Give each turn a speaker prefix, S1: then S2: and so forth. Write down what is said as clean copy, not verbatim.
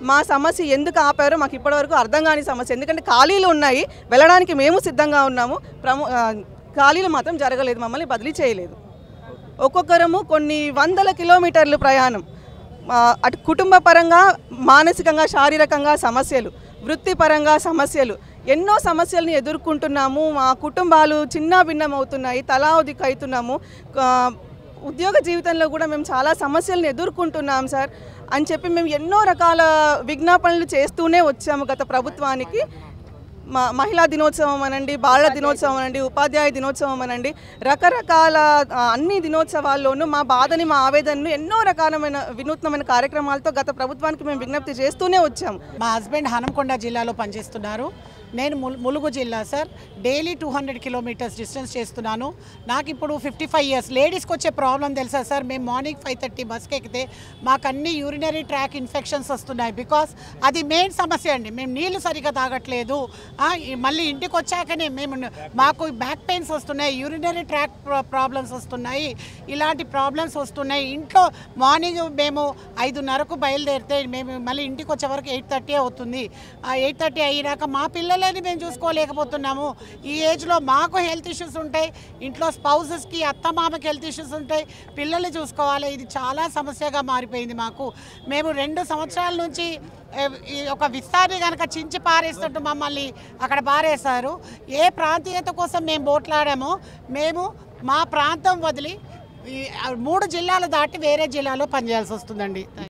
S1: మా సమస్య ఎందుకు ఆపారో మాకు ఇప్పటివరకు అర్థం కాని సమస్య. ఎందుకంటే ఖాళీలు ఉన్నాయి, వెళ్ళడానికి మేము సిద్ధంగా ఉన్నాము, ఖాళీలు మాత్రం జరగలేదు, మమ్మల్ని బదిలీ చేయలేదు. ఒక్కొక్కరము కొన్ని వందల కిలోమీటర్లు ప్రయాణం, అటు కుటుంబ పరంగా, మానసికంగా, శారీరకంగా సమస్యలు, వృత్తిపరంగా సమస్యలు, ఎన్నో సమస్యలను ఎదుర్కొంటున్నాము. మా కుటుంబాలు చిన్న భిన్నం అవుతున్నాయి, తలా దిక్కు అవుతున్నాము. ఉద్యోగ జీవితంలో కూడా మేము చాలా సమస్యలను ఎదుర్కొంటున్నాం సార్ అని చెప్పి మేము ఎన్నో రకాల విజ్ఞాపనలు చేస్తూనే వచ్చాము గత ప్రభుత్వానికి. మహిళా దినోత్సవం అనండి, బాల దినోత్సవం అనండి, ఉపాధ్యాయ దినోత్సవం అనండి, రకరకాల అన్ని దినోత్సవాల్లోనూ మా బాధని, మా ఆవేదనను ఎన్నో రకాలమైన వినూత్నమైన కార్యక్రమాలతో గత ప్రభుత్వానికి మేము విజ్ఞప్తి చేస్తూనే వచ్చాము.
S2: మా హస్బెండ్ హనంకొండ జిల్లాలో పనిచేస్తున్నారు, నేను ములుగు జిల్లా సార్. డైలీ 200 కిలోమీటర్స్ డిస్టెన్స్ చేస్తున్నాను. నాకు ఇప్పుడు 55 ఇయర్స్. లేడీస్కి వచ్చే ప్రాబ్లం తెలుసా సార్, మేము మార్నింగ్ 5:30 బస్కి ఎక్కితే మాకు అన్ని యూరినరీ ట్రాక్ ఇన్ఫెక్షన్స్ వస్తున్నాయి. బికాస్ అది మెయిన్ సమస్య అండి. మేము నీళ్లు సరిగ్గా తాగట్లేదు. మళ్ళీ ఇంటికి వచ్చాకనే మాకు బ్యాక్ పెయిన్స్ వస్తున్నాయి, యూరినరీ ట్రాక్ ప్రాబ్లమ్స్ వస్తున్నాయి, ఇలాంటి ప్రాబ్లమ్స్ వస్తున్నాయి. ఇంట్లో మార్నింగ్ మేము 5:30కు బయలుదేరితే మేము మళ్ళీ ఇంటికి వచ్చే వరకు 8:30 అవుతుంది. 8:30 అయినాక మా పిల్లలని మేము చూసుకోలేకపోతున్నాము. ఈ ఏజ్లో మాకు హెల్త్ ఇష్యూస్ ఉంటాయి, ఇంట్లో స్పౌసెస్కి, అత్తమామకి హెల్త్ ఇష్యూస్ ఉంటాయి, పిల్లల్ని చూసుకోవాలి. ఇది చాలా సమస్యగా మారిపోయింది మాకు. మేము 2 సంవత్సరాల నుంచి ఒక విస్తారి కనుక చించి పారేసినట్టు మమ్మల్ని అక్కడ పారేశారు. ఏ ప్రాంతీయత కోసం మేము పోట్లాడామో మేము మా ప్రాంతం వదిలి 3 జిల్లాలు దాటి వేరే జిల్లాలో పనిచేయాల్సి వస్తుందండి.